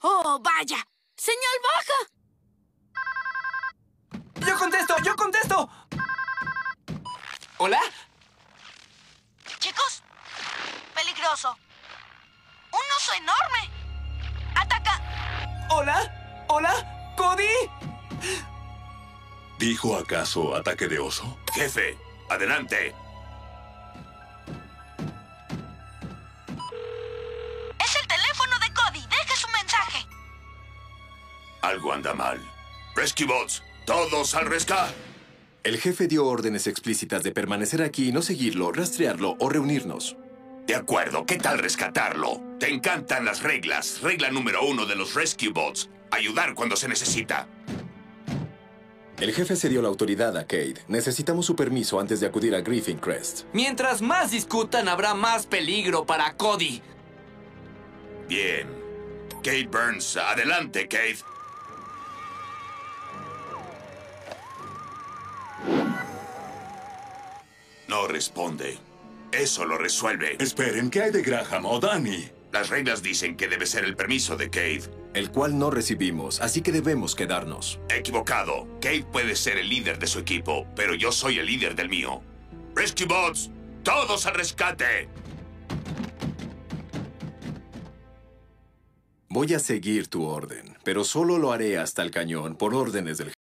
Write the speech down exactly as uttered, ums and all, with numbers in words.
¡Oh, vaya! ¡Señal baja! ¡Yo contesto! ¡Yo contesto! ¿Hola? Chicos, peligroso. ¡Un oso enorme! ¡Ataca! ¿Hola? ¿Hola? ¿Cody? ¿Dijo acaso ataque de oso? Jefe, adelante. Es el teléfono de Cody. Deje su mensaje. Algo anda mal. Rescue Bots, todos al rescate. El jefe dio órdenes explícitas de permanecer aquí y no seguirlo, rastrearlo o reunirnos. De acuerdo, ¿qué tal rescatarlo? Te encantan las reglas. Regla número uno de los Rescue Bots. Ayudar cuando se necesita. El jefe cedió la autoridad a Cade. Necesitamos su permiso antes de acudir a Griffin Crest. Mientras más discutan, habrá más peligro para Cody. Bien. Cade Burns, adelante, Cade. No responde. Eso lo resuelve. Esperen, ¿qué hay de Graham o Danny? Las reglas dicen que debe ser el permiso de Cade. El cual no recibimos, así que debemos quedarnos. Equivocado. Cade puede ser el líder de su equipo, pero yo soy el líder del mío. Rescue Bots, todos al rescate. Voy a seguir tu orden, pero solo lo haré hasta el cañón por órdenes del jefe.